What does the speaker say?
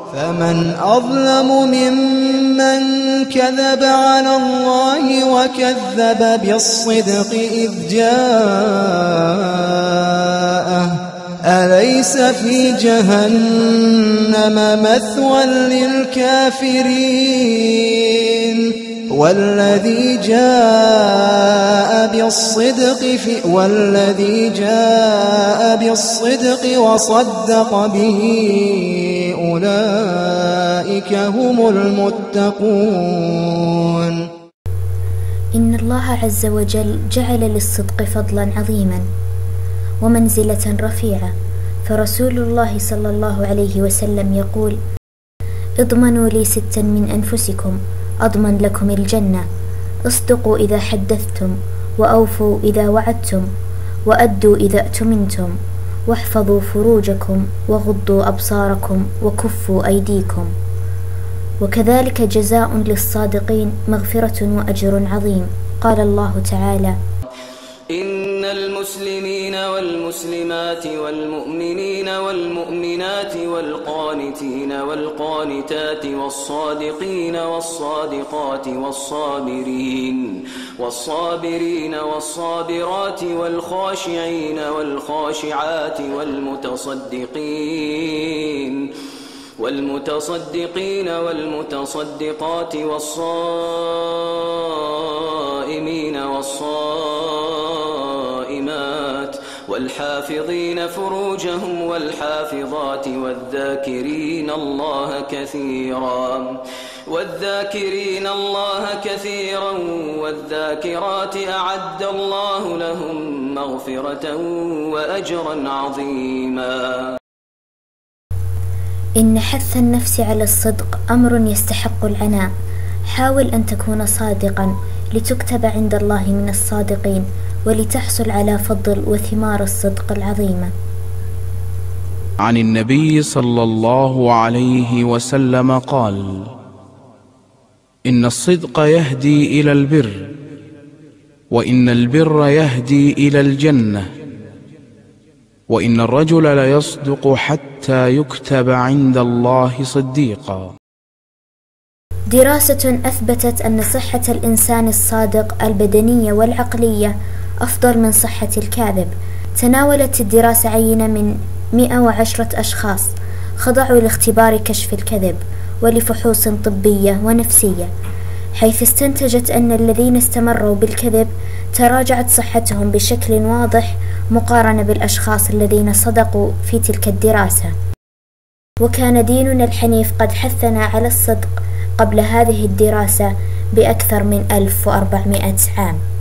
فمن أظلم ممن كذب على الله وكذب بالصدق إذ جاءه أليس في جهنم مثوى للكافرين والذي جاء بالصدق وصدق به أولئك هم المتقون. إن الله عز وجل جعل للصدق فضلا عظيما ومنزلة رفيعة، فرسول الله صلى الله عليه وسلم يقول: اضمنوا لي 6 من أنفسكم أضمن لكم الجنة: اصدقوا إذا حدثتم، وأوفوا إذا وعدتم، وأدوا إذا اؤتمنتم، واحفظوا فروجكم، وغضوا أبصاركم، وكفوا أيديكم. وكذلك جزاء للصادقين مغفرة وأجر عظيم. قال الله تعالى: إن المسلمين والمسلمات والمؤمنين والمؤمنات والقانتين والقانتات والصادقين والصادقات والصابرين والصابرات والخاشعين والخاشعات والمتصدقين والمتصدقات والصائمين والصائمات والحافظين فروجهم والحافظات والذاكرين الله كثيرا والذاكرات أعد الله لهم مغفرة وأجرا عظيما. إن حث النفس على الصدق أمر يستحق العناء. حاول أن تكون صادقا لتكتب عند الله من الصادقين، ولتحصل على فضل وثمار الصدق العظيمة. عن النبي صلى الله عليه وسلم قال: إن الصدق يهدي إلى البر، وإن البر يهدي إلى الجنة، وإن الرجل ليصدق حتى يكتب عند الله صديقا. دراسة أثبتت أن صحة الإنسان الصادق البدنية والعقلية أفضل من صحة الكاذب. تناولت الدراسة عينة من 110 أشخاص خضعوا لاختبار كشف الكذب ولفحوص طبية ونفسية، حيث استنتجت أن الذين استمروا بالكذب تراجعت صحتهم بشكل واضح مقارنة بالأشخاص الذين صدقوا في تلك الدراسة. وكان ديننا الحنيف قد حثنا على الصدق قبل هذه الدراسة بأكثر من 1400 عام.